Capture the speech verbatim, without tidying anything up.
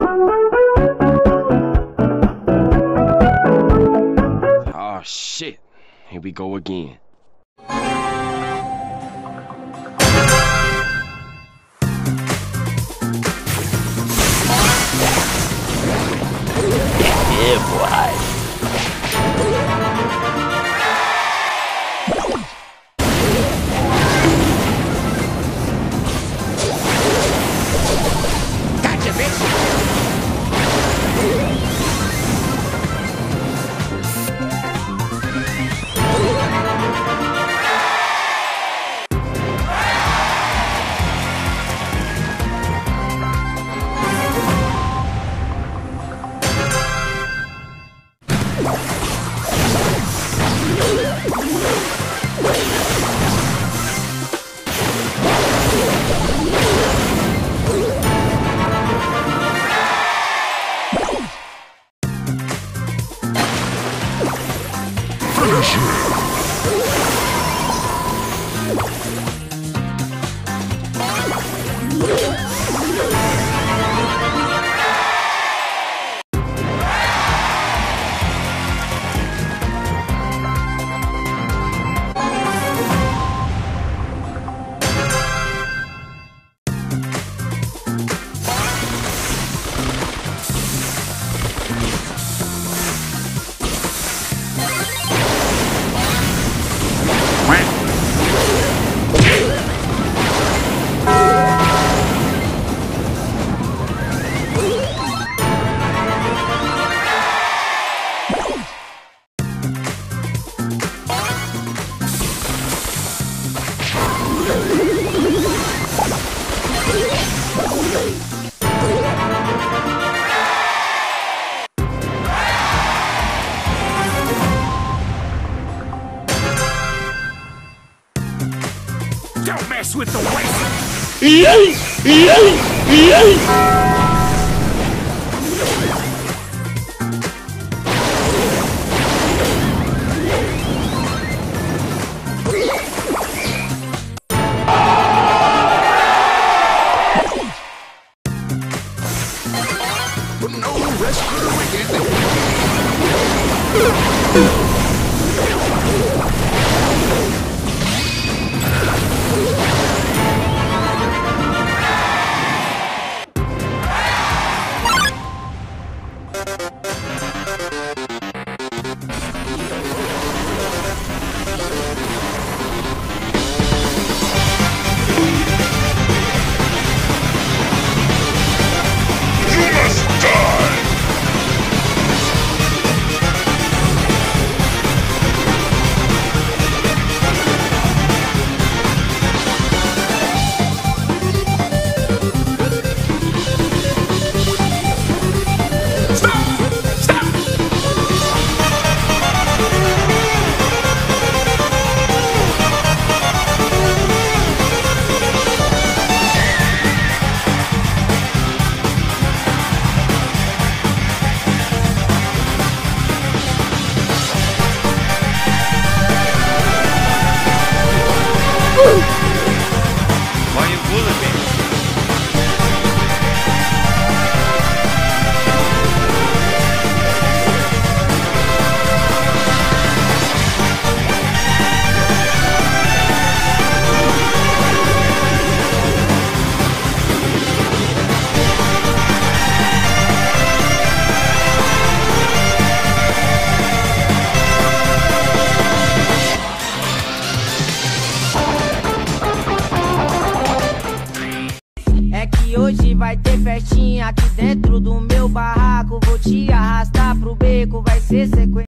Oh shit, here we go again. Yeah, boy. Gotcha, bitch. Don't mess with the waist. Yay! Yay! Yay! No rest for the wicked. Why you bullying me? Hoje vai ter festinha aqui dentro do meu barraco. Vou te arrastar pro beco, vai ser sequência.